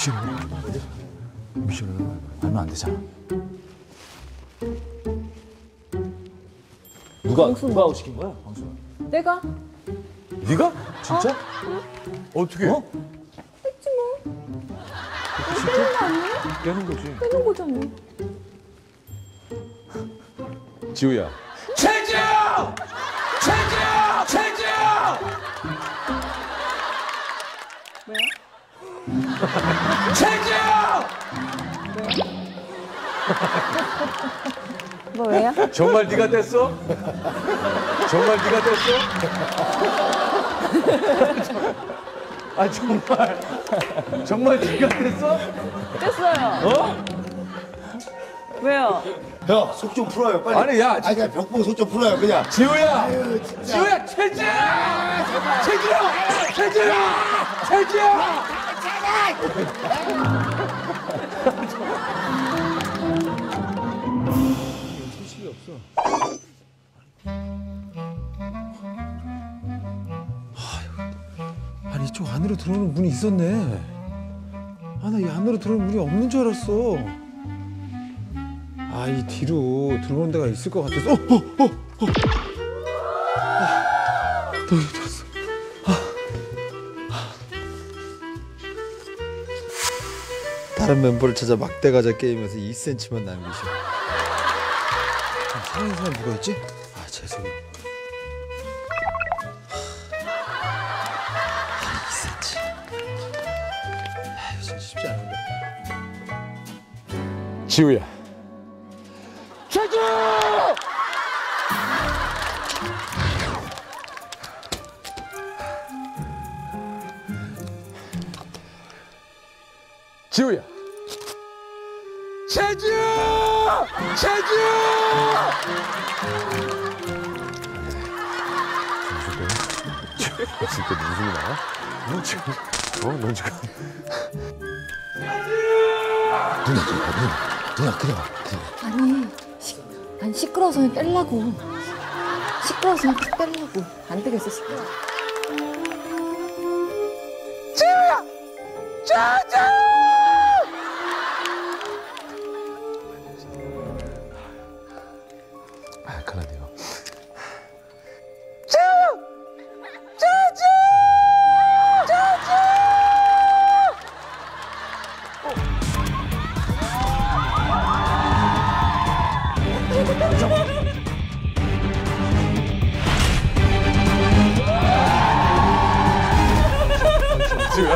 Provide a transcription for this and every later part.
미션은 얼마 안 되잖아. 누가 아웃 시킨 거야? 광수가. 내가? 네가? 진짜? 어떻게? 어? 했지 뭐. 깨는 거 아니야? 깨는 거지. 깨는 거잖아. 지우야. 최지우! 최지우! 최지우! 뭐야? 최지우! 뭐 왜요? 정말 네가 뗐어? 정말 네가 뗐어? 아 정말 네가 뗐어? 뗐어요. 어? 왜요? 야, 속 좀 풀어요, 빨리. 아니 야, 아니, 그냥 벽 보고 속 좀 풀어요, 그냥. 지우야, 아유, 진짜. 지우야, 최지우! 최지우! 최지우! 최지우! 소식이 없어. 아니 이쪽 안으로 들어오는 문이 있었네. 아, 나 이 안으로 들어오는 문이 없는 줄 알았어. 아, 이 뒤로 들어오는 데가 있을 것 같아서. 너 여기 들었어. 다른 멤버를 찾아 막대가자 게임에서 2cm만 남기셔. 사는 사람 누가 있지? 아, 재석이. 2cm. 이거 진짜 쉽지 않은데. 지우야. 최지우! 지우야. 최지우! 최지우! 진짜 무슨 소리 나와? 너 지금 너 지금 누나 그래 봐. 아니 시끄러워서 뺄라고. 시끄러워서 뺄라고. 안 되겠어 시끄러. 지우야! 최지우! 아, 큰일 났네요. 지우! 최지우! 최지우! 지우야.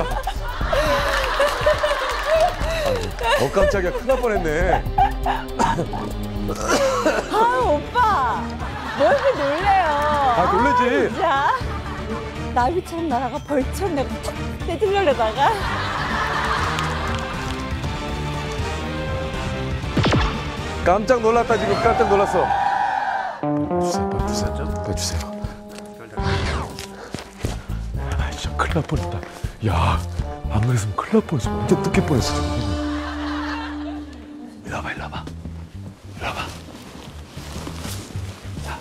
깜짝이야. 큰일 날 뻔했네. 아 오빠 뭐 이렇게 놀래요? 아, 놀래지. 진짜 나비처럼 날아가 벌처럼 내가 탁 내들려다가 깜짝 놀랐다, 지금. 깜짝 놀랐어. 주세요. 네, 주세요. 아, 진짜 큰일 날 뻔했다. 야, 안 그랬으면 큰일 날 뻔했어. 완전 뜯길 뻔했어, 지금. 이리 와봐, 이리 와봐. 이리 와봐. 자.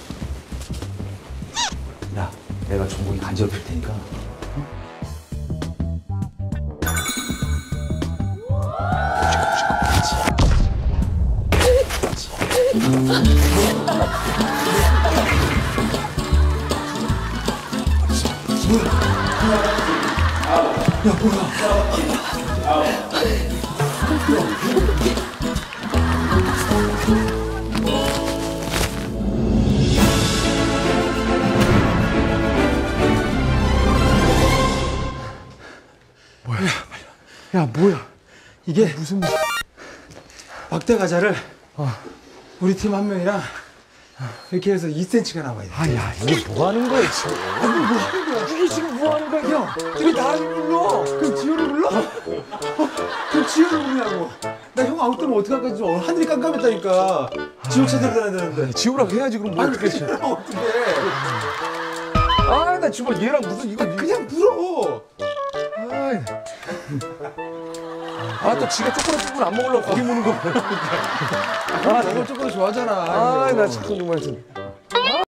야, 내가 종국이 간지럽힐 테니까. 응? 야, 뭐야? 이게 무슨 막대 과자를 우리 팀 한 명이랑 이렇게 해서 2cm가 나와야 돼. 아, 야, 이게 뭐 하는 거야, 지금? 아니, 뭐 하는 거야? 이게 지금 뭐 하는 거야, 형? 왜 나를 불러? 그럼 지효를 불러? 그럼 지효를 부르냐고. 나 형 아웃 되면 어떡할 거지? 하늘이 깜깜했다니까. 지효 찾아야 되는데. 지우라고 해야지, 그럼 뭐 어떻게 해? 그럼 어떡해. 아, 나 정말 얘랑 무슨 이거. 그냥 불어. 아, 또 지가 초콜릿 안 먹으려고 고기 무는 거. 아, 나 이거 초콜릿 좋아하잖아. 아, 나 참 정말 좀.